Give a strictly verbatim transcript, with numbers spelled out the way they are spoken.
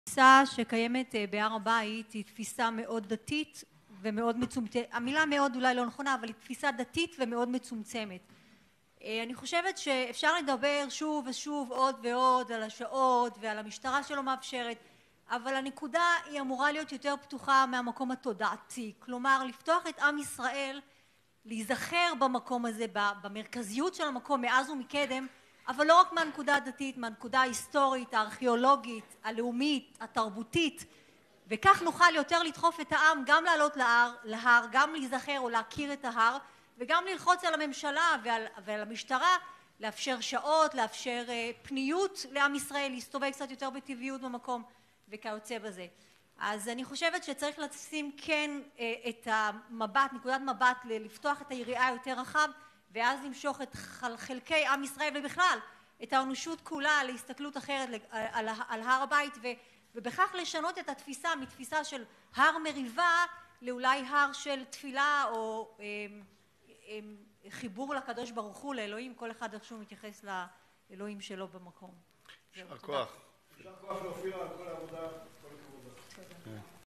התפיסה שקיימת בהר הבית היא תפיסה מאוד דתית ומאוד מצומצמת, המילה מאוד אולי לא נכונה, אבל היא תפיסה דתית ומאוד מצומצמת. אני חושבת שאפשר לדבר שוב ושוב עוד ועוד על השעות ועל המשטרה שלא מאפשרת, אבל הנקודה היא אמורה להיות יותר פתוחה מהמקום התודעתי, כלומר לפתוח את עם ישראל, להיזכר במקום הזה, במרכזיות של המקום מאז ומקדם, אבל לא רק מהנקודה הדתית, מהנקודה ההיסטורית, הארכיאולוגית, הלאומית, התרבותית, וכך נוכל יותר לדחוף את העם גם לעלות להר, להר, גם להיזכר או להכיר את ההר, וגם ללחוץ על הממשלה ועל, ועל המשטרה, לאפשר שעות, לאפשר פניות לעם ישראל, להסתובב קצת יותר בטבעיות במקום, וכיוצא בזה. אז אני חושבת שצריך לשים כן את המבט, נקודת מבט, לפתוח את היריעה יותר רחב, ואז למשוך את חלקי עם ישראל ובכלל את האנושות כולה להסתכלות אחרת על, על הר הבית, ו, ובכך לשנות את התפיסה מתפיסה של הר מריבה לאולי הר של תפילה או אה, אה, חיבור לקדוש ברוך הוא, לאלוהים, כל אחד איכשהו מתייחס לאלוהים שלו במקום. יישר כוח. יישר כוח לאופירה על כל העבודה, כל הכבוד. תודה.